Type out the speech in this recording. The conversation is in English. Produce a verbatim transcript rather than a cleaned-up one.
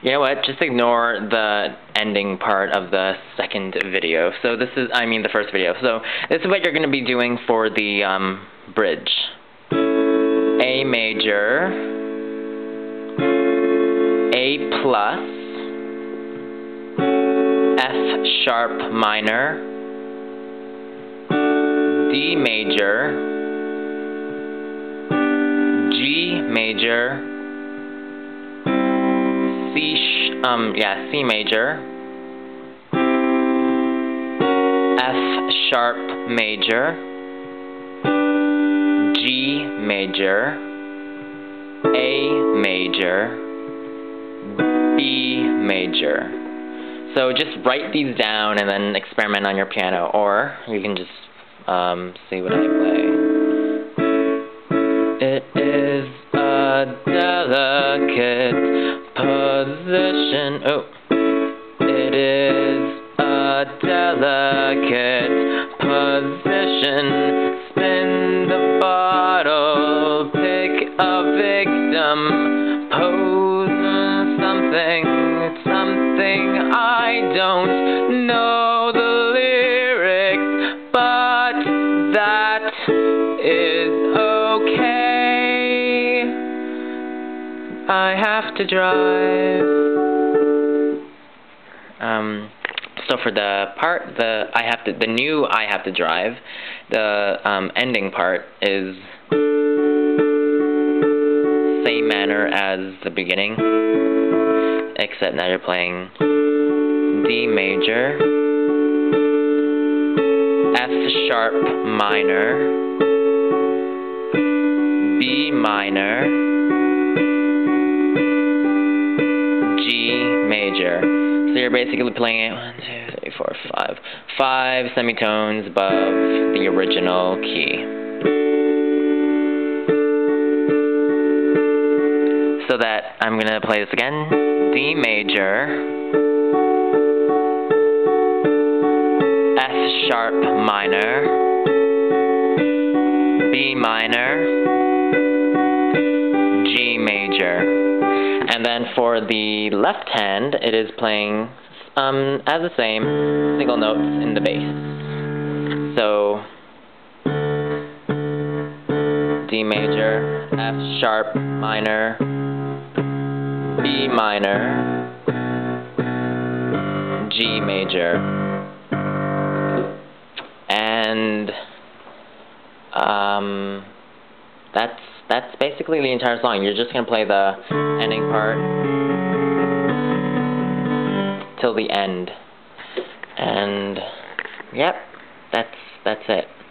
You know what? Just ignore the ending part of the second video. So this is, I mean the first video. So this is what you're going to be doing for the um, bridge. A major, A plus, F sharp minor, D major, G major, C sh um yeah C major, F sharp major, G major, A major, B major. So just write these down and then experiment on your piano, or you can just um, see what I play. It is a delicate position. Oh, it is a delicate position. Spin the bottle, pick a victim, pose something, something I don't know the lyrics, but that is okay. I have to drive. Um, so for the part, the I have to, the new I have to drive, the um, ending part is same manner as the beginning, except now you're playing D major, F sharp minor, B minor, G major. So you're basically playing it one, two, three, four, five, five semitones above the original key. So that I'm gonna play this again. D major, F sharp minor, B minor, G major. And then for the left hand, it is playing um, as the same single notes in the bass. So D major, F sharp minor, B minor, G major, and um, that's that's basically the entire song. You're just gonna play the ending part till the end, and yep, that's that's it.